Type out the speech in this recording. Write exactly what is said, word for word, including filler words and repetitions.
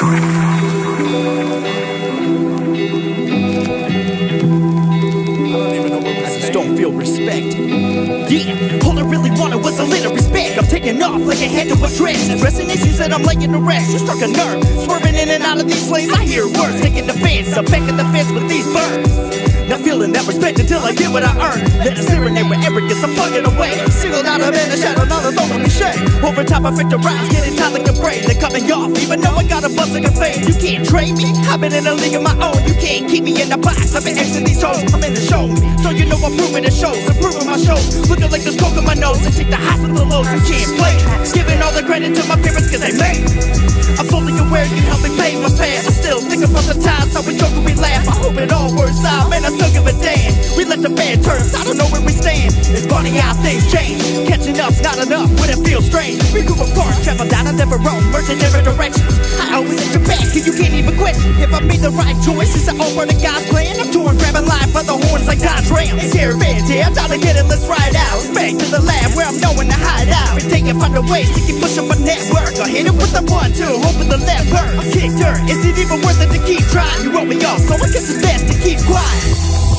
Don't feel respect. Yeah, all I really wanted was a little respect. I'm taking off like a head to a dress. Addressing issues that I'm laying to rest. You struck a nerve, swerving in and out of these lanes. I hear words, taking the fence. I'm back at the fence with these birds. Not feeling that respect until I get what I earn. Let a serenade with arrogance, I'm plugging away. Singled out of in the shadow, now they're throwing me shade. Over top, I victor rhymes, getting tight like a braid. They're coming off, even though I got a buzz like a fade. You can't trade me, I've been in a league of my own. You can't keep me in the box, I've been exiting these hoes. I'm in the show me, so you know I'm proving the shows. Improving my shows, looking like there's coke in my nose. I take the highs with the lows, I can't play. Giving all the credit to my parents cause they made. I'm fully aware you help me pay my past. I still think about the times how we joke and we laugh. I hope it all works out, man, I still give a damn. We let the bad turns, I don't know where we stand. It's funny how things change. Catching up's not enough when it feels strange. We grew apart, travel down a different road, merging different directions. I always at your back, and you can't even question if I made the right choice. Is it over the God's plan? I'm torn, grabbing life by the horns like God's ram. It's here, man, yeah, I'm trying to get it, let's ride out. It's back to the lab where I'm knowing to hide out. Every day I find a way to keep pushing my network. I hit it with the one, two, hoping the left work. I kicked her, is it even worth it to keep trying? You wrote me off, so I guess it's best to keep quiet.